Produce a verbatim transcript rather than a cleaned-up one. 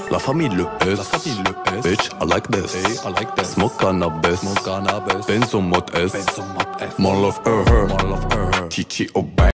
La famille le S. La famille le S. Bitch, I like this. Hey, I like this. Smoke cannabis. Smoke cannabis. Benzo mode S. Benzo mode S. More love her. More love her. Chichi au bain.